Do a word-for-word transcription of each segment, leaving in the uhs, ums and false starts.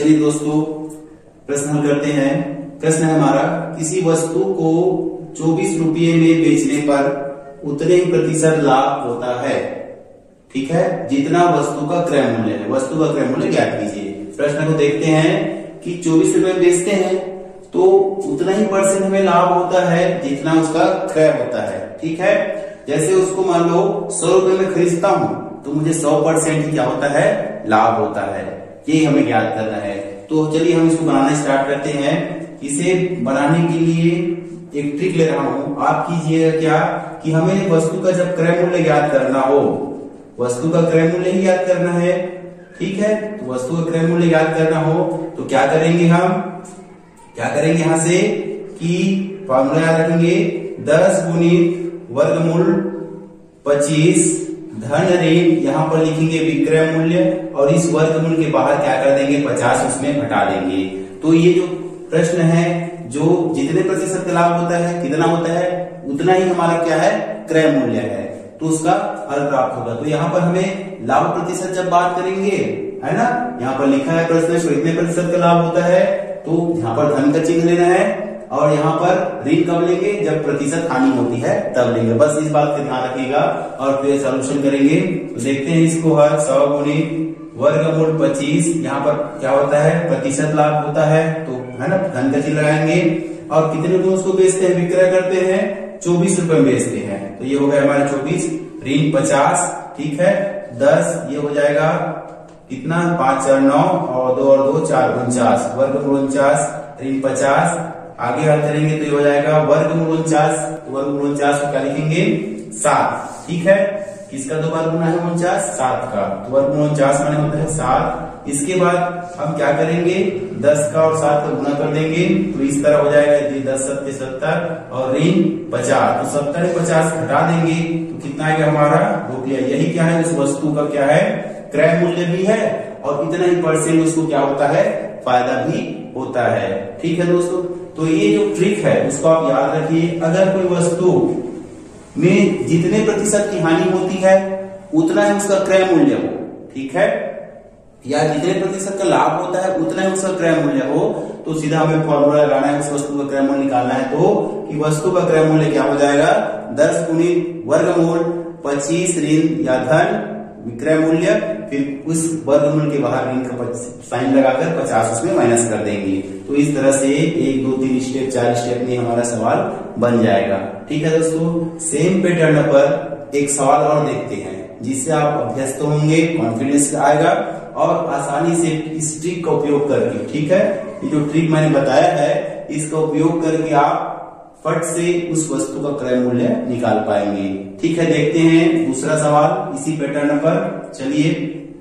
चलिए दोस्तों प्रश्न हल करते हैं। प्रश्न है हमारा, किसी वस्तु को चौबीस रुपये में बेचने पर उतने ही प्रतिशत लाभ होता है, ठीक है, जितना वस्तु का क्रय मूल्य है। वस्तु का क्रय मूल्य ज्ञात कीजिए। प्रश्न को देखते हैं कि चौबीस रुपए में बेचते हैं तो उतना ही परसेंट हमें लाभ होता है जितना उसका क्रय होता है, ठीक है। जैसे उसको मान लो सौ रुपए में खरीदता हूं तो मुझे सौ परसेंट ही क्या होता है, लाभ होता है। ये हमें याद करना है। तो चलिए हम इसको बनाना स्टार्ट करते हैं। इसे बनाने के लिए एक ट्रिक ले रहा हूं। आप कीजिएगा क्या कि हमें वस्तु का जब क्रय मूल्य याद करना हो, वस्तु का क्रय मूल्य ही याद करना है, ठीक है। तो वस्तु का क्रय मूल्य याद करना हो तो क्या करेंगे, हम क्या करेंगे यहां से कि फॉर्मूला याद रखेंगे, दस गुणित वर्गमूल पच्चीस धन ऋण, यहाँ पर लिखेंगे विक्रय मूल्य और इस वर्गमूल के बाहर क्या कर देंगे, पचास उसमें घटा देंगे। तो ये जो प्रश्न है, जो जितने प्रतिशत का लाभ होता है, कितना होता है, उतना ही हमारा क्या है, क्रय मूल्य है, तो उसका हल प्राप्त होगा। तो यहाँ पर हमें लाभ प्रतिशत जब बात करेंगे, है ना, यहाँ पर लिखा है प्रश्न में कितने प्रतिशत का लाभ होता है, तो यहाँ पर धन का चिन्ह लेना है और यहाँ पर ऋण कब लेंगे, जब प्रतिशत हानि होती है तब लेंगे। बस इस बात का ध्यान रखिएगा और फिर सॉल्यूशन करेंगे। तो देखते हैं इसको हर सौ गुणित वर्गमूल पच्चीस, यहाँ पर क्या होता है, प्रतिशत लाभ होता है, तो है ना, धन का चिन्ह लगाएंगे और कितने रुपए उसको बेचते हैं, विक्रय करते हैं, चौबीस रुपए में बेचते हैं। तो ये हो गया हमारे चौबीस, ऋण पचास, ठीक है, दस, ये हो जाएगा कितना, पांच चार नौ और दो और दो चार उनचास, वर्गमूल उनचास, ऋण पचास। आगे हल करेंगे तो ये हो जाएगा वर्गमूल उनचास, वर्गमूल उनचास को क्या लिखेंगे, सात, ठीक है। किसका दो बार गुना है, उनचास, सात का, तो वर्गमूल उनचास माने होता है सात। इसके बाद हम क्या करेंगे, दस का और सात का गुना कर देंगे तो इस तरह हो जाएगा, दस सत्ते सत्तर और ऋण पचास, तो सत्तर पचास घटा देंगे तो कितना आएगा हमारा, रुपया। यही क्या है, उस वस्तु का क्या है, क्रय मूल्य भी है और इतना ही परसेंट उसको क्या होता है, फायदा भी होता है, ठीक है दोस्तों। तो ये जो ट्रिक है उसको आप याद रखिए। अगर कोई वस्तु में जितने प्रतिशत की हानि होती है उतना ही उसका क्रय मूल्य हो, ठीक है, या जितने प्रतिशत का लाभ होता है उतना ही उसका क्रय मूल्य हो, तो सीधा हमें फॉर्मूला लगाना है, उस वस्तु का क्रय मूल्य निकालना है। तो कि वस्तु का क्रय मूल्य क्या हो जाएगा, दस गुणित वर्गमूल पच्चीस ऋण या धन विक्रय मूल्य, फिर उस वर्गमूल के बाहर ऋण का साइन लगाकर पचास उसमें माइनस कर देंगे। तो इस तरह से एक दो तीन स्टेप चार स्टेप में हमारा सवाल बन जाएगा, ठीक है दोस्तों। सेम पैटर्न पर एक सवाल और देखते हैं जिससे आप अभ्यस्त होंगे, कॉन्फिडेंस आएगा और आसानी से इस ट्रिक का उपयोग करके, ठीक है, ये जो ट्रिक मैंने बताया है इसका उपयोग करके आप फट से उस वस्तु का क्रय मूल्य निकाल पाएंगे, ठीक है। देखते हैं दूसरा सवाल इसी पैटर्न पर। चलिए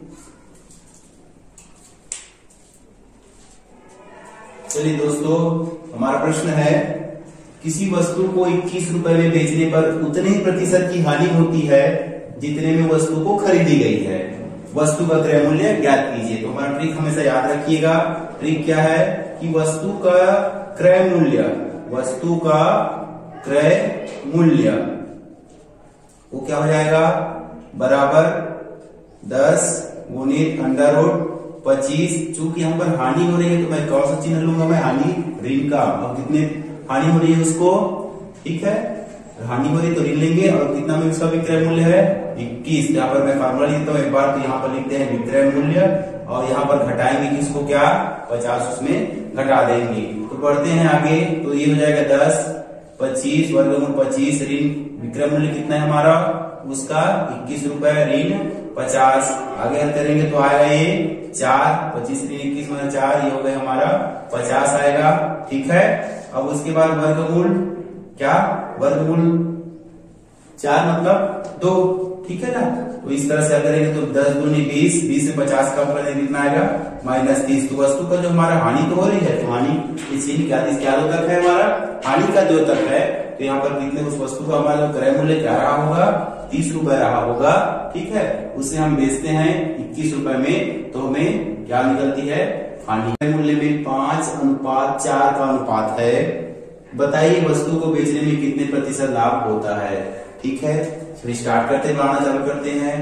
चलिए दोस्तों, हमारा प्रश्न है, किसी वस्तु को इक्कीस रुपए में बेचने पर उतने ही प्रतिशत की हानि होती है जितने में वस्तु को खरीदी गई है, वस्तु का क्रय मूल्य ज्ञात कीजिए। तो हमारा ट्रिक हमेशा याद रखिएगा। ट्रिक क्या है कि वस्तु का क्रय मूल्य, वस्तु का क्रय मूल्य वो क्या हो जाएगा, बराबर दस गुणित अंडर रूट पच्चीस। चूंकि यहाँ पर हानि हो रही है तो मैं कौन सा चिन्ह लूंगा, मैं हानि ऋण का, और कितने हानि हो रही है उसको, ठीक है, हानि हो रही तो ऋण लेंगे और कितना में उसका विक्रय मूल्य है, इक्कीस। यहाँ पर मैं फार्मूला लिखता हूँ एक बार, तो यहाँ पर लिखते हैं विक्रय मूल्य और यहाँ पर घटाएंगे किसको, क्या, पचास उसमें घटा देंगे। तो बढ़ते हैं आगे, तो ये हो जाएगा दस पच्चीस वर्गमूल पच्चीस, ऋण विक्रय मूल्य कितना है हमारा, उसका इक्कीस रुपए, ऋण पचास। आगे हल करेंगे तो आएगा ये चार, पच्चीस ऋण इक्कीस माना चार, ये हो गया हमारा पचास आएगा, ठीक है। अब उसके बाद वर्गमूल क्या, वर्गमूल चार मतलब दो, ठीक है ना। तो इस तरह से अगर करेंगे तो दस दूनी बीस, बीस से पचास कम कर देंगे कितना आएगा, माइनस तीस। तो वस्तु का जो हमारा हानि तो हो रही है, तो हानि इसी क्या क्या दो तक है, हमारा हानि का दो तक है, तो यहाँ पर कितने उस वस्तु का हमारा क्रय मूल्य क्या रहा होगा, तीस रुपए रहा होगा, ठीक है। उसे हम बेचते हैं इक्कीस रुपए में, तो हमें क्या निकलती है, हानि। क्रय मूल्य में पांच अनुपात चार का अनुपात है। बताइए वस्तु को बेचने में कितने प्रतिशत लाभ होता है, ठीक है। फिर स्टार्ट करते हैं, बनाना चालू करते हैं।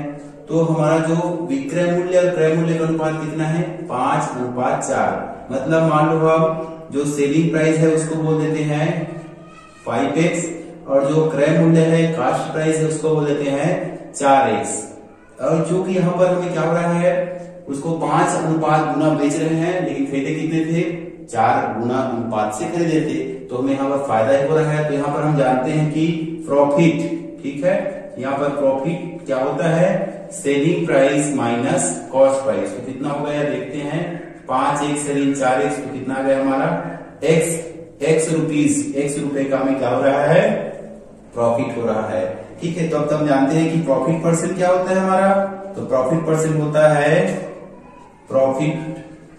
तो हमारा जो विक्रय मूल्य और क्रय मूल्य का अनुपात कितना है, पांच अनुपात चार। मतलब मान लो हम जो सेलिंग प्राइस है उसको बोल देते हैं फाइव एक्स और जो क्रय मूल्य है कास्ट प्राइस है उसको बोल देते हैं चार एक्स। और जो कि यहाँ पर हमें क्या हो रहा है, उसको पांच अनुपात गुना बेच रहे हैं, लेकिन खरीदे कितने थे, चार गुना अनुपात से खरीदे थे, तो हमें यहाँ पर फायदा ही हो रहा है। तो यहाँ पर हम जानते हैं कि प्रॉफिट, ठीक है, यहाँ पर प्रॉफिट क्या होता है, selling price minus cost price. तो कितना हो गया देखते हैं, पांच एक्स ऋण चार एक्स, तो कितना आ गया हमारा एक्स एक्स रुपीज, एक्स रुपए का हमें क्या हो रहा है, प्रॉफिट हो रहा है। ठीक है, तो अब तो हम जानते हैं कि प्रॉफिट परसेंट क्या होता है हमारा, तो प्रॉफिट परसेंट होता है profit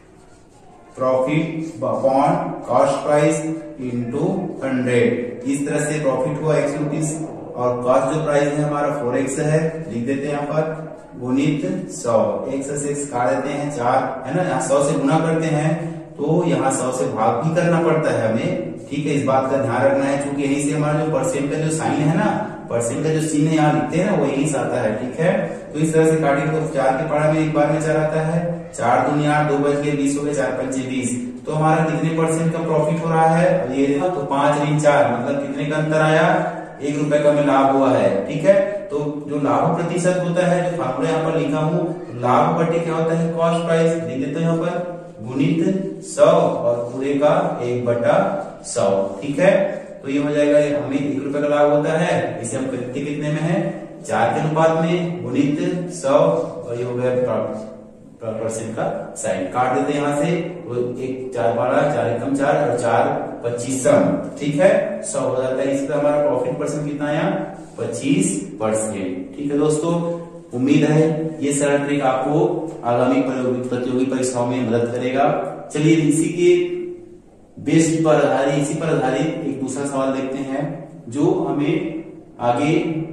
profit upon cost price into hundred. इस तरह से प्रॉफिट हुआ एक्स रुपीज और कॉस्ट जो प्राइस है हमारा फोर एक्स है, लिख देते हैं यहाँ पर गुणित सौ, एक्स से एक्स काट देते हैं चार, है ना, यहाँ सौ से गुना करते हैं तो यहाँ सौ से भाग भी करना पड़ता है हमें। ठीक है, इस बात का ध्यान रखना है, क्योंकि यहीं से हमारा जो परसेंट का जो साइन है ना, परसेंट का जो चिन्ह यहाँ लिखते हैं ना, वो यहीं से आता है। ठीक है, तो इस तरह से काटेंगे तो चार के पढ़ा में एक बार में चार आता है, चार दूनी आठ, दो बज के बीस हो गए, चार पंचे बीस। तो हमारा कितने परसेंट का प्रॉफिट हो रहा है, ये देखो तो पांच ऋण चार, मतलब कितने का अंतर आया, एक रुपए का में लाभ हुआ है। ठीक है, तो जो लाभ प्रतिशत होता है, जो फार्मूला यहाँ पर लिखा हूँ, लाभ बटे क्या होता है कॉस्ट प्राइस, लिख देते हैं यहाँ पर गुणित सौ और पूरे का एक बटा सौ। ठीक है, तो ये हो जाएगा, हमें एक रुपए का लाभ होता है, इसे हम खरीदते कितने में है, चार के अनुपात में, गुणित सौ और ये हो गया परसेंट का साइन, काट देते हैं यहाँ से, तो एक चार बारह, चार एकम चार और चार पच्चीसम। ठीक है, सौ हो जाता है, इसका हमारा प्रॉफिट परसेंट कितना आया, पच्चीस परसेंट। ठीक है दोस्तों, उम्मीद है ये सरल ट्रिक आपको आगामी प्रतियोगी परीक्षाओं में मदद करेगा। चलिए इसी के बेस्ड पर आधारित, इसी पर आधारित एक दूसरा सवाल देखते हैं जो हमें आगे,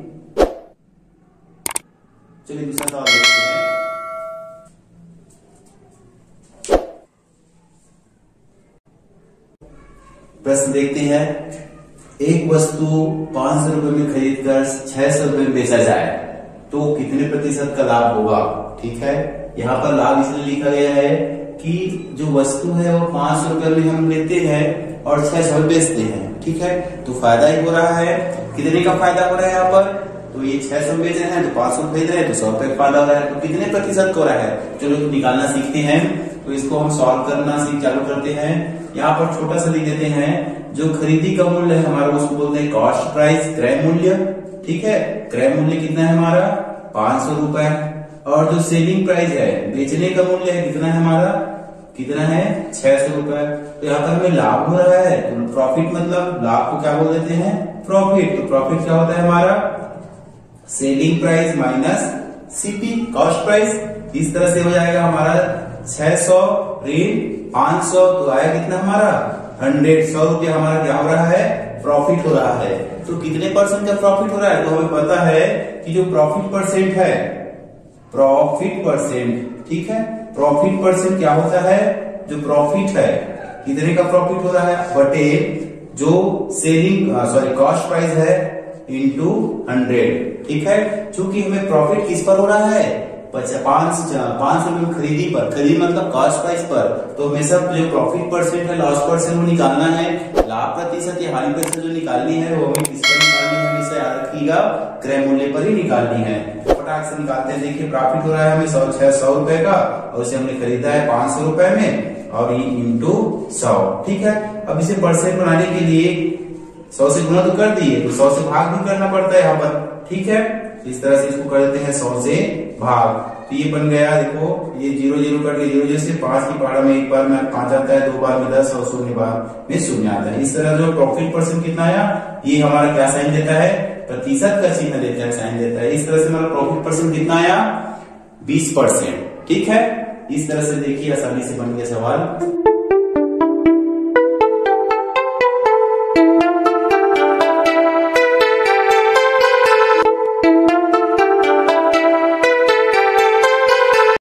चलिए दूसरा सवाल देखते हैं। प्रश्न देखते हैं, एक वस्तु पांच सौ रुपए में खरीद कर छह सौ रुपए में बेचा जाए तो कितने प्रतिशत का लाभ होगा। ठीक है, यहाँ पर लाभ इसलिए लिखा गया है कि जो वस्तु है वो पांच सौ रुपए में हम लेते हैं और छह सौ में बेचते हैं। ठीक है, तो फायदा ही हो रहा है, कितने का फायदा हो रहा है यहाँ पर, तो ये छह सौ बेच रहे हैं तो पांच सौ खरीद रहे हैं तो सौ रुपए का फायदा हो रहा है, तो कितने प्रतिशत हो रहा है, चलो तो निकालना सीखते हैं। तो इसको हम सॉल्व करना सीख चालू करते हैं। यहाँ पर छोटा सा लिख देते हैं, जो खरीदी का मूल्य है हमारा उसको बोलते हैं कॉस्ट प्राइस, क्रय मूल्य। ठीक है, क्रय मूल्य कितना है हमारा, पांच सौ रुपए, और जो सेलिंग प्राइस है, बेचने का मूल्य है कितना है हमारा, कितना है, छह सौ रुपए। तो यहाँ पर हमें लाभ हो रहा है, तो प्रॉफिट मतलब लाभ को क्या बोल देते हैं, प्रॉफिट। तो प्रॉफिट क्या होता है हमारा, selling price minus CP, cost price. इस तरह से हो जाएगा हमारा छह सौ ऋण पांच सौ, तो आया कितना हमारा हंड्रेड, सौ रुपया हमारा क्या हो रहा है, प्रॉफिट हो रहा है। तो कितने परसेंट का प्रॉफिट हो रहा है, तो हमें पता है कि जो प्रॉफिट परसेंट है, प्रॉफिट परसेंट, ठीक है, प्रॉफिट परसेंट क्या होता है, जो प्रॉफिट है कितने का प्रॉफिट हो रहा है, बटे जो सेलिंग सॉरी कॉस्ट प्राइस है इंटू हंड्रेड। ठीक है, चूंकि हमें प्रॉफिट किस पर हो रहा है, पांच पांच सौ रुपए खरीदी पर, खरीदी मतलब कॉस्ट प्राइस पर, तो हमेशा जो प्रॉफिट परसेंट है, लॉस परसेंट वो निकालना है। लाभ प्रतिशत या हानि प्रतिशत जो निकालनी है वो हमें किस पर निकालनी है, हमेशा याद रखिएगा क्रय मूल्य पर ही निकालनी है। फटाक से निकालते हैं, देखिए प्रॉफिट हो रहा है हमें सौ छह सौ रुपए का, और इसे हमने खरीदा है पांच सौ रुपए में और ये इंटू सौ। ठीक है, अब इसे परसेंट बनाने के लिए सौ से गुना तो कर दिए, तो सौ से भाग भी करना पड़ता है यहाँ पर। ठीक है, इस तरह से इसको कर देते हैं सौ से भाग, तो ये बन गया, देखो ये जीरो जीरो कट के जीरो जैसे पांच की पहाड़ा में एक बार में पांच आता है, दो बार में दस और शून्य बार में शून्य आता है। इस तरह जो प्रॉफिट परसेंट कितना आया, ये हमारा क्या साइन देता है, प्रतिशत का चिन्ह देता है, साइन देता है। इस तरह से हमारा प्रॉफिट परसेंट कितना आया, बीस परसेंट। ठीक है, इस तरह से देखिए आसानी से बन गया सवाल।